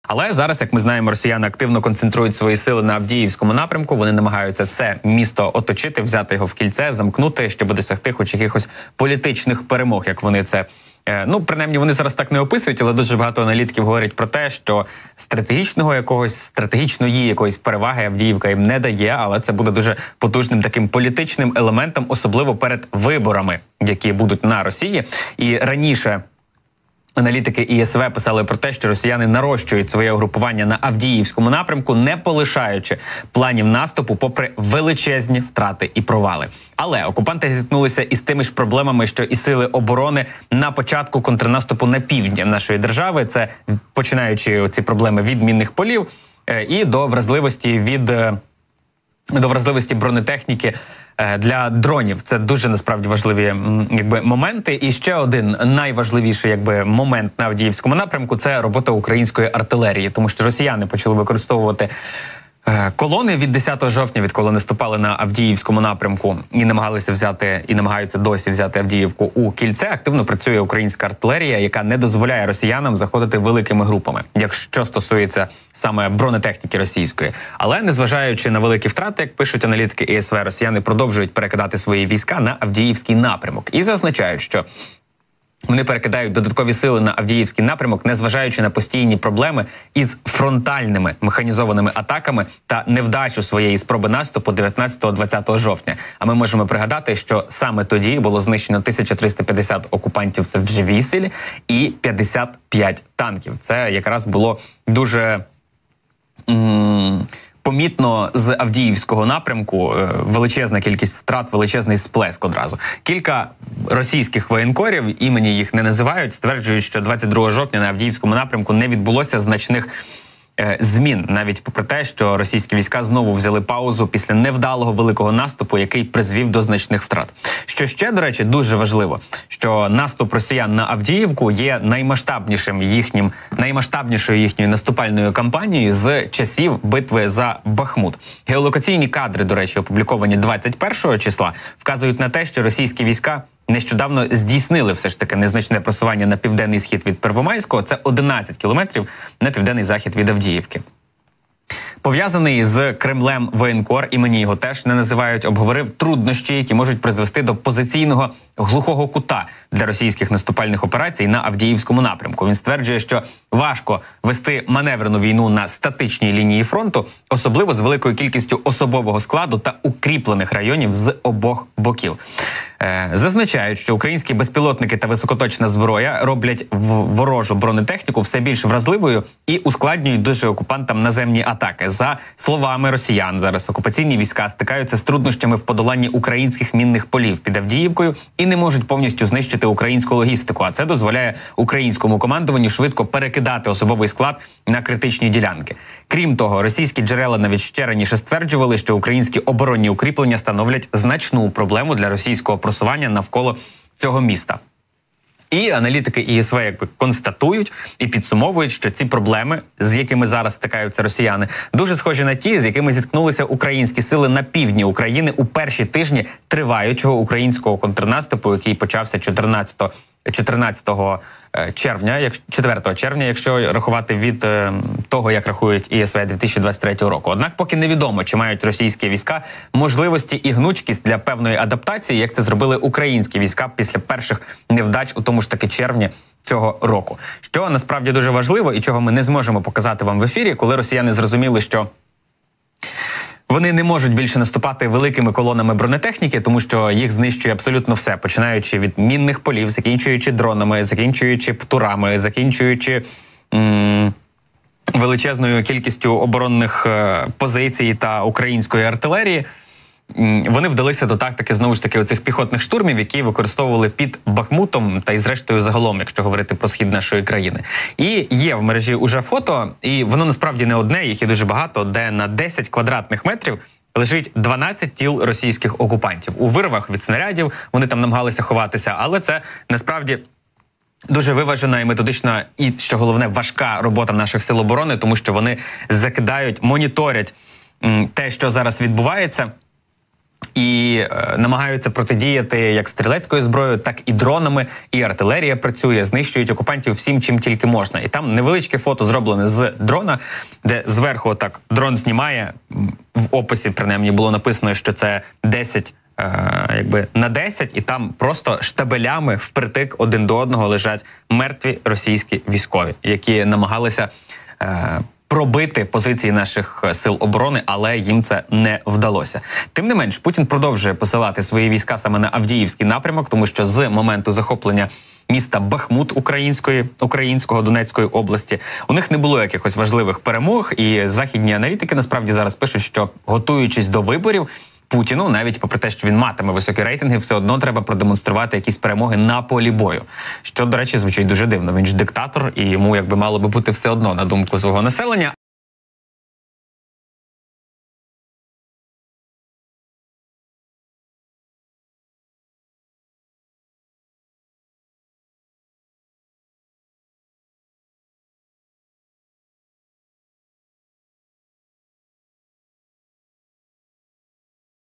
Але зараз, як ми знаємо, росіяни активно концентрують свої сили на Авдіївському напрямку. Вони намагаються це місто оточити, взяти його в кільце, замкнути, щоб досягти хоч якихось політичних перемог, як вони це... Ну, принаймні, вони зараз так не описують, але дуже багато аналітиків говорять про те, що стратегічної якоїсь переваги Авдіївка їм не дає, але це буде дуже потужним таким політичним елементом, особливо перед виборами, які будуть на Росії. І раніше аналітики ІСВ писали про те, що росіяни нарощують своє угрупування на Авдіївському напрямку, не полишаючи планів наступу попри величезні втрати і провали. Але окупанти зіткнулися із тими ж проблемами, що і сили оборони на початку контрнаступу на півдні нашої держави. Це починаючи ці проблеми від мінних полів і до вразливості бронетехніки для дронів. Це дуже насправді важливі моменти. І ще один найважливіший момент на Авдіївському напрямку – це робота української артилерії, тому що росіяни почали використовувати колони від 10 жовтня, відколи наступали на Авдіївському напрямку і намагаються досі взяти Авдіївку у кільце. Активно працює українська артилерія, яка не дозволяє росіянам заходити великими групами, якщо стосується саме бронетехніки російської. Але незважаючи на великі втрати, як пишуть аналітики ІСВ, росіяни продовжують перекидати свої війська на Авдіївський напрямок і зазначають, що вони перекидають додаткові сили на Авдіївський напрямок, незважаючи на постійні проблеми із фронтальними механізованими атаками та невдачу своєї спроби наступу 19-20 жовтня. А ми можемо пригадати, що саме тоді було знищено 1350 окупантів, це в живій силі, і 55 танків. Це якраз було дуже... помітно з Авдіївського напрямку величезна кількість втрат, величезний сплеск одразу. Кілька російських воєнкорів, імені їх не називають, стверджують, що 22 жовтня на Авдіївському напрямку не відбулося значних змін, навіть попри те, що російські війська знову взяли паузу після невдалого великого наступу, який призвів до значних втрат. Що ще, до речі, дуже важливо, що наступ росіян на Авдіївку є наймасштабнішою їхньою наступальною кампанією з часів битви за Бахмут. Геолокаційні кадри, до речі, опубліковані 21 числа, вказують на те, що російські війська нещодавно здійснили все ж таки незначне просування на південний схід від Первомайського. Це 11 кілометрів на південний захід від Авдіївки. Пов'язаний з Кремлем воєнкор, імені його теж не називають, обговорив труднощі, які можуть призвести до позиційного глухого кута для російських наступальних операцій на Авдіївському напрямку. Він стверджує, що важко вести маневрену війну на статичній лінії фронту, особливо з великою кількістю особового складу та укріплених районів з обох боків. Зазначають, що українські безпілотники та високоточна зброя роблять ворожу бронетехніку все більш вразливою і ускладнюють дуже окупантам наземні атаки. За словами росіян, зараз окупаційні війська стикаються з труднощами в подоланні українських мінних полів під Авдіївкою і не можуть повністю знищити українську логістику, а це дозволяє українському командуванню швидко перекидати особовий склад на критичні ділянки. Крім того, російські джерела навіть ще раніше стверджували, що українські оборонні укріплення становлять значну проблему для російського просування навколо цього міста. І аналітики ІСВ констатують і підсумовують, що ці проблеми, з якими зараз стикаються росіяни, дуже схожі на ті, з якими зіткнулися українські сили на півдні України у перші тижні триваючого українського контрнаступу, який почався 4 червня, якщо рахувати від того, як рахують ІСВ 2023 року. Однак поки невідомо, чи мають російські війська можливості і гнучкість для певної адаптації, як це зробили українські війська після перших невдач у тому ж таки червні цього року. Що насправді дуже важливо і чого ми не зможемо показати вам в ефірі, коли росіяни зрозуміли, що вони не можуть більше наступати великими колонами бронетехніки, тому що їх знищує абсолютно все, починаючи від мінних полів, закінчуючи дронами, закінчуючи птурами, закінчуючи величезною кількістю оборонних позицій та української артилерії. Вони вдалися до тактики, знову ж таки, оцих піхотних штурмів, які використовували під Бахмутом та і зрештою загалом, якщо говорити про схід нашої країни. І є в мережі уже фото, і воно насправді не одне, їх є дуже багато, де на 10 квадратних метрів лежить 12 тіл російських окупантів. У вирвах від снарядів вони там намагалися ховатися, але це насправді дуже виважена і методична, і, що головне, важка робота наших сил оборони, тому що вони закидають, моніторять те, що зараз відбувається, І намагаються протидіяти як стрілецькою зброєю, так і дронами, і артилерія працює, знищують окупантів всім, чим тільки можна. І там невеличке фото зроблене з дрона, де зверху так дрон знімає, в описі, принаймні, було написано, що це 10 на 10, і там просто штабелями впритик один до одного лежать мертві російські військові, які намагалися пробити позиції наших сил оборони, але їм це не вдалося. Тим не менш, Путін продовжує посилати свої війська саме на Авдіївський напрямок, тому що з моменту захоплення міста Бахмут українського Донецької області у них не було якихось важливих перемог, і західні аналітики насправді зараз пишуть, що готуючись до виборів, Путіну, навіть попри те, що він матиме високі рейтинги, все одно треба продемонструвати якісь перемоги на полі бою. Що, до речі, звучить дуже дивно. Він ж диктатор, і йому якби мало би бути все одно на думку свого населення.